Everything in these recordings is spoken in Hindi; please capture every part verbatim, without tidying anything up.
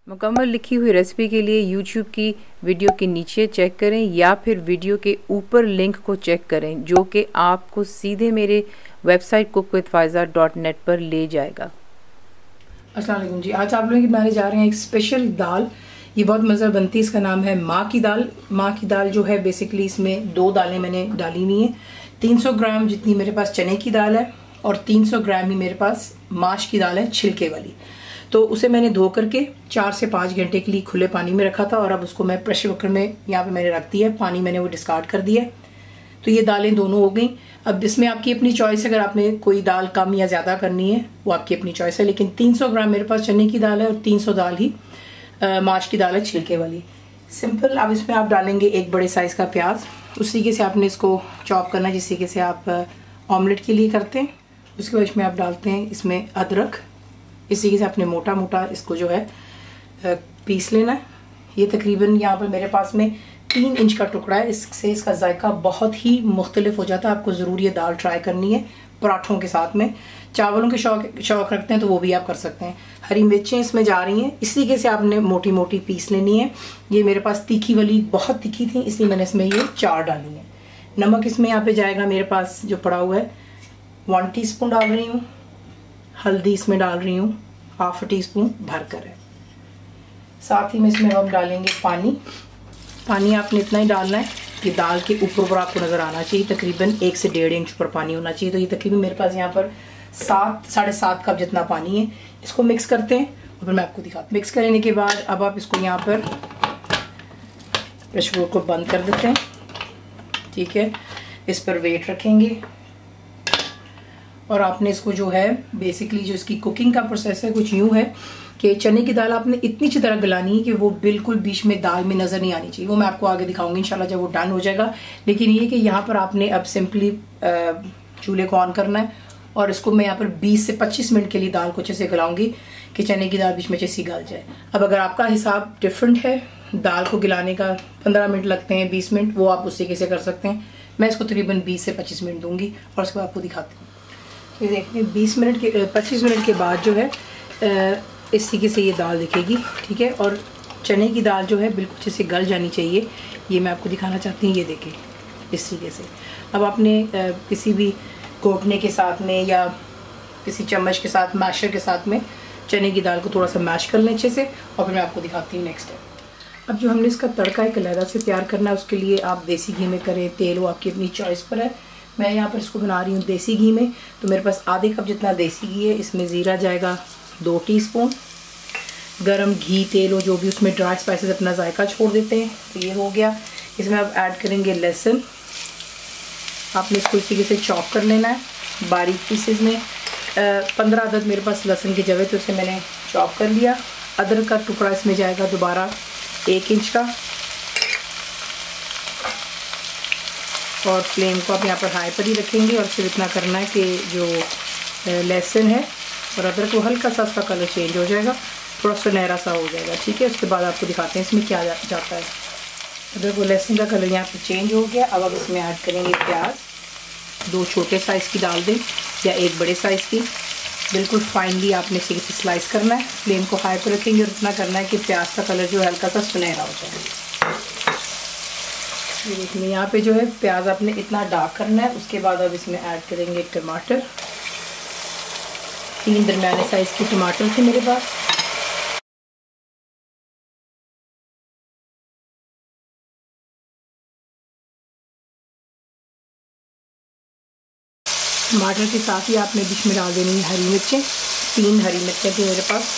मुकम्मल लिखी हुई रेसिपी के लिए यूट्यूब की वीडियो के नीचे चेक करें या फिर वीडियो के ऊपर लिंक को चेक करें जो कि आपको सीधे मेरे website cook with Faiza dot net पर ले जाएगा। अस्सलाम वालेकुम जी, आज आप लोगों की बनाने जा रहे हैं एक स्पेशल दाल। ये बहुत मज़ा बनती है। इसका नाम है माँ की दाल। माँ की दाल जो है बेसिकली इसमें दो दालें मैंने डाली हुई हैं। तीन सौ ग्राम जितनी मेरे पास चने की दाल है और तीन सौ ग्राम ही मेरे पास माश की दाल है छिलके वाली। तो उसे मैंने धो करके चार से पाँच घंटे के लिए खुले पानी में रखा था और अब उसको मैं प्रेशर कुकर में यहाँ पे मैंने रख दिया है। पानी मैंने वो डिस्कार्ड कर दिया है। तो ये दालें दोनों हो गई। अब इसमें आपकी अपनी चॉइस है, अगर आपने कोई दाल कम या ज़्यादा करनी है वो आपकी अपनी चॉइस है। लेकिन तीन सौ ग्राम मेरे पास चने की दाल है और तीन सौ दाल ही आ, माश की दाल है छिलके वाली। सिंपल। अब इसमें आप डालेंगे एक बड़े साइज़ का प्याज। उस तरीके से आपने इसको चॉप करना है जिस तरीके से आप ऑमलेट के लिए करते हैं। उसके बाद इसमें आप डालते हैं इसमें अदरक। इस तरीके से आपने मोटा मोटा इसको जो है पीस लेना है। ये तकरीबन यहाँ पर मेरे पास में तीन इंच का टुकड़ा है। इससे इसका जायका बहुत ही मुख्तलिफ हो जाता है। आपको ज़रूर ये दाल ट्राई करनी है पराठों के साथ में। चावलों के शौक शौक रखते हैं तो वो भी आप कर सकते हैं। हरी मिर्चें इसमें जा रही हैं। इस तरीके से आपने मोटी मोटी पीस लेनी है। ये मेरे पास तीखी वाली बहुत तीखी थी इसलिए मैंने इसमें ये चार डाली है। नमक इसमें यहाँ पे जाएगा मेरे पास जो पड़ा हुआ है वन टी स्पून डाल रही हूँ। हल्दी इसमें डाल रही हूँ हाफ टी स्पून भर कर है। साथ ही में इसमें हम डालेंगे पानी। पानी आपने इतना ही डालना है कि दाल के ऊपर ऊपर आपको नज़र आना चाहिए। तकरीबन एक से डेढ़ इंच पर पानी होना चाहिए। तो ये तकरीबन मेरे पास यहाँ पर सात साढ़े सात कप जितना पानी है। इसको मिक्स करते हैं और फिर मैं आपको दिखाती हूँ। मिक्स करने के बाद अब आप इसको यहाँ पर प्रेशर कुकर को बंद कर देते हैं। ठीक है, इस पर वेट रखेंगे और आपने इसको जो है बेसिकली जो इसकी कुकिंग का प्रोसेस है कुछ यूँ है कि चने की दाल आपने इतनी अच्छी तरह गलानी है कि वो बिल्कुल बीच में दाल में नज़र नहीं आनी चाहिए। वो मैं आपको आगे दिखाऊंगी इंशाल्लाह जब वो डन हो जाएगा। लेकिन ये कि यहाँ पर आपने अब सिंपली चूल्हे को ऑन करना है और इसको मैं यहाँ पर बीस से पच्चीस मिनट के लिए दाल को अच्छे से गलाऊंगी कि चने की दाल बीच में अच्छे से गल जाए। अब अगर आपका हिसाब डिफरेंट है, दाल को गिलाने का पंद्रह मिनट लगते हैं, बीस मिनट, वो आप उस तरीके से कर सकते हैं। मैं इसको तकरीबन बीस से पच्चीस मिनट दूंगी और उसके बाद आपको दिखाती हूँ। ये देखिए बीस मिनट के पच्चीस मिनट के बाद जो है इस तरीके से ये दाल दिखेगी। ठीक है, और चने की दाल जो है बिल्कुल अच्छे से गल जानी चाहिए। ये मैं आपको दिखाना चाहती हूँ। ये देखिए इस तरीके से। अब आपने किसी भी घोटने के साथ में या किसी चम्मच के साथ मैशर के साथ में चने की दाल को थोड़ा सा मैश कर लें अच्छे से और फिर मैं आपको दिखाती हूँ नेक्स्ट स्टेप। अब जो हमने इसका तड़का एक अलहदा से तैयार करना है उसके लिए आप देसी घी में करें, तेल वो आपकी अपनी चॉइस पर है। मैं यहाँ पर इसको बना रही हूँ देसी घी में। तो मेरे पास आधे कप जितना देसी घी है। इसमें ज़ीरा जाएगा दो टीस्पून। गरम घी तेल हो जो भी उसमें ड्राई स्पाइसेस अपना जायका छोड़ देते हैं। तो ये हो गया। इसमें आप ऐड करेंगे लहसुन। आपने इसको इस तरीके से चॉप कर लेना है बारीक पीसेस में। पंद्रह अदद मेरे पास लहसुन के जवे तो उसे मैंने चॉप कर लिया। अदरक का टुकड़ा इसमें जाएगा दोबारा एक इंच का। और फ्लेम को आप यहाँ पर हाई पर ही रखेंगे और सिर्फ इतना करना है कि जो लहसुन है और अदरक को हल्का सा उसका कलर चेंज हो जाएगा, थोड़ा सुनहरा सा हो जाएगा। ठीक है, उसके बाद आपको दिखाते हैं इसमें क्या जा, जाता है। अदरक और लहसुन का कलर यहाँ पर चेंज हो गया। अब अब इसमें ऐड करेंगे प्याज। दो छोटे साइज़ की डाल दें या एक बड़े साइज़ की। बिल्कुल फाइनली आपने इसी से स्लाइस करना है। फ्लेम को हाई पर रखेंगे और इतना करना है कि प्याज का कलर जो है हल्का सा सुनहरा हो जाए। देखिए यहाँ पे जो है प्याज आपने इतना डार्क करना है। उसके बाद अब इसमें ऐड करेंगे टमाटर। तीन दरमियाने साइज़ के टमाटर थे मेरे पास। टमाटर के साथ ही आपने बीच में डाल देनी है हरी मिर्चें। तीन हरी मिर्चें थी मेरे पास।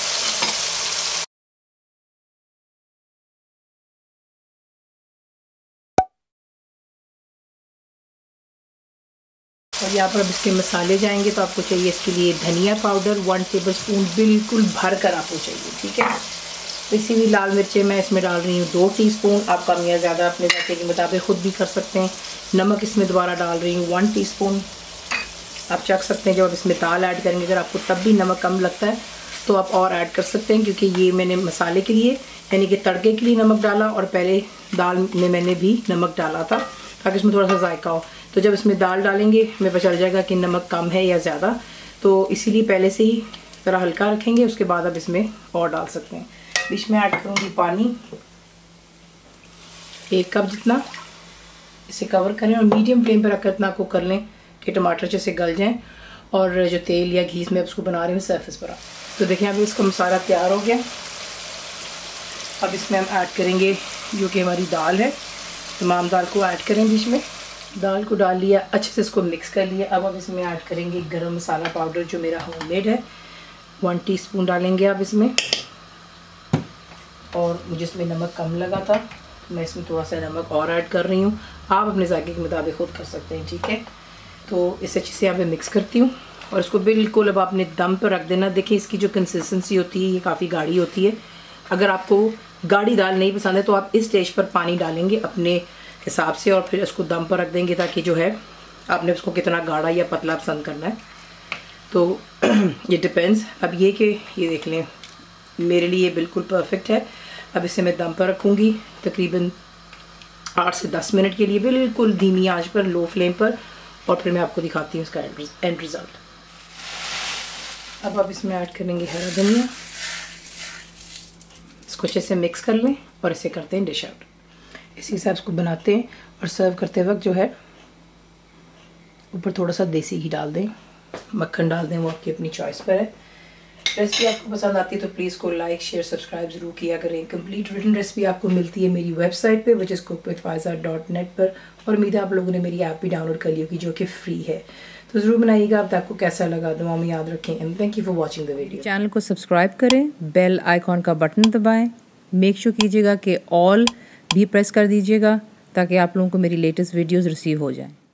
और यहाँ पर अब इसके मसाले जाएंगे तो आपको चाहिए इसके लिए धनिया पाउडर वन टेबलस्पून बिल्कुल भर कर आपको चाहिए। ठीक है, इसी भी लाल मिर्चें मैं इसमें डाल रही हूँ दो टीस्पून। आप कम या ज़्यादा अपने जायके के मुताबिक खुद भी कर सकते हैं। नमक इसमें दोबारा डाल रही हूँ वन टीस्पून। आप चख सकते हैं जब आप इसमें दाल ऐड करेंगे अगर आपको तब भी नमक कम लगता है तो आप और ऐड कर सकते हैं, क्योंकि ये मैंने मसाले के लिए यानी कि तड़के के लिए नमक डाला और पहले दाल में मैंने भी नमक डाला था ताकि इसमें थोड़ा सा जायका हो। तो जब इसमें दाल डालेंगे हमें पता चल जाएगा कि नमक कम है या ज़्यादा। तो इसीलिए पहले से ही ज़रा हल्का रखेंगे, उसके बाद अब इसमें और डाल सकते हैं। बीच में ऐड करूँगी पानी एक कप जितना। इसे कवर करें और मीडियम फ्लेम पर रखकर इतना कुक कर लें कि टमाटर जैसे गल जाएं और जो तेल या घी में उसको बना रहे हैं सरफेस पर आ। तो देखिए अभी इसका मसाला तैयार हो गया। अब इसमें हम ऐड करेंगे जो कि हमारी दाल है, तमाम दाल को ऐड करें बीच में। दाल को डाल लिया, अच्छे से इसको मिक्स कर लिया। अब अब इसमें ऐड करेंगे गरम मसाला पाउडर जो मेरा होममेड है, वन टीस्पून डालेंगे आप इसमें। और मुझे इसमें नमक कम लगा था, मैं इसमें थोड़ा सा नमक और ऐड कर रही हूँ। आप अपने जायके के मुताबिक खुद कर सकते हैं, ठीक है। तो इसे अच्छे से यहाँ पे मिक्स करती हूँ और इसको बिल्कुल अब आपने दम पर रख देना। देखिए इसकी जो कंसिस्टेंसी होती है ये काफ़ी गाढ़ी होती है। अगर आपको गाढ़ी दाल नहीं पसंद है तो आप इस स्टेज पर पानी डालेंगे अपने हिसाब से और फिर इसको दम पर रख देंगे, ताकि जो है आपने उसको कितना गाढ़ा या पतला पसंद करना है तो ये डिपेंड्स। अब ये कि ये देख लें मेरे लिए बिल्कुल परफेक्ट है। अब इसे मैं दम पर रखूँगी तकरीबन आठ से दस मिनट के लिए, बिल्कुल धीमी आंच पर, लो फ्लेम पर, और फिर मैं आपको दिखाती हूँ इसका एंड रिज़ल्ट। अब आप इसमें ऐड करेंगे हरा धनिया, इसको अच्छे से मिक्स कर लें और इसे करते हैं डिश आउट। इसी हिसाब से बनाते हैं और सर्व करते वक्त जो है ऊपर थोड़ा सा देसी घी डाल दें, मक्खन डाल दें, वो आपकी अपनी चॉइस पर है। रेसिपी आपको पसंद आती है तो प्लीज़ को लाइक शेयर सब्सक्राइब ज़रूर किया करें। कंप्लीट रिटन रेसिपी आपको मिलती है मेरी वेबसाइट पे which is cook with Faiza dot net पर, और उम्मीद है आप लोगों ने मेरी ऐप भी डाउनलोड कर ली होगी जो कि फ्री है। तो ज़रूर बनाइएगा। अब आपको कैसा लगा दुआ में याद रखें and thank you for watching the video. Channel को सब्सक्राइब करें, बेल आइकॉन का बटन दबाएं, मेक श्योर कीजिएगा कि ऑल भी प्रेस कर दीजिएगा ताकि आप लोगों को मेरी लेटेस्ट वीडियोज़ रिसीव हो जाएँ।